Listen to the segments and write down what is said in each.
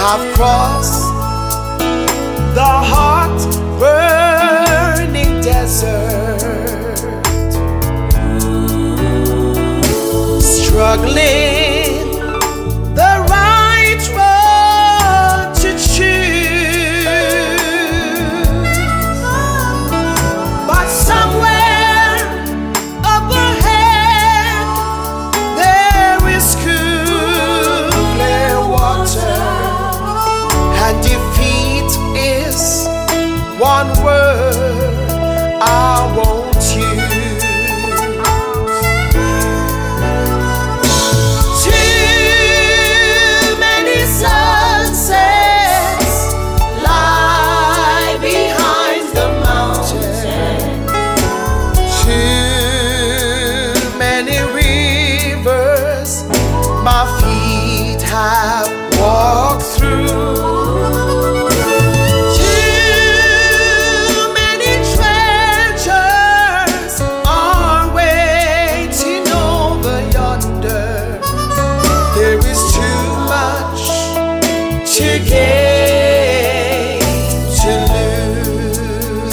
I've crossed the hot, burning desert, struggling the right road to choose, but somewhere up ahead there is cool, clear water, and defeat is one word I won't use. Too many sunsets lie behind the mountain. Too many rivers my feet have walked through. To gain, to lose.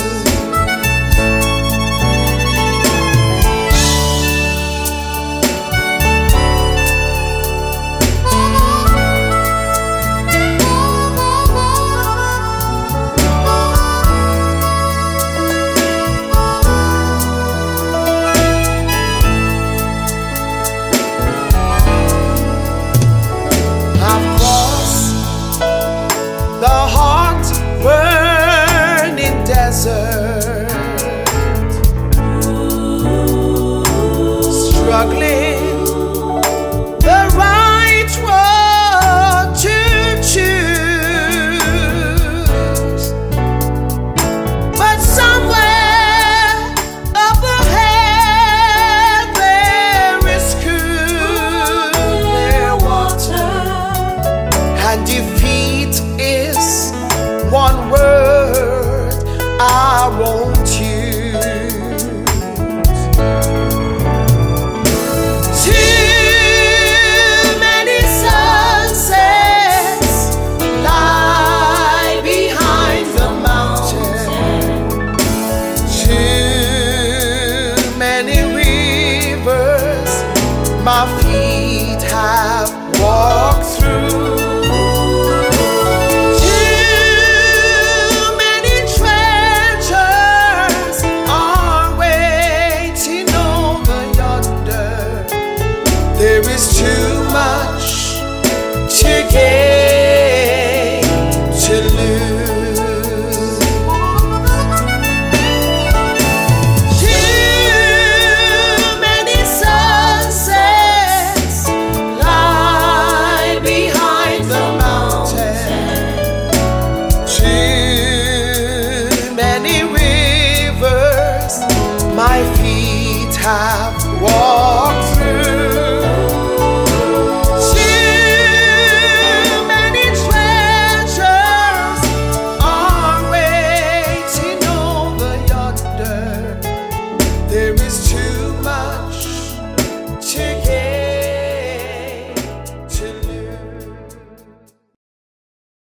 I've crossed the hot, burning desert, struggling the right road to choose, but somewhere up ahead there is cool, clear water, and defeat is one word I won't use. Too many sunsets lie behind the mountain. Too many rivers my feet have walked through. There is too much to gain, to lose. Too many sunsets lie behind the mountain. Too many rivers my feet have walked through. There is too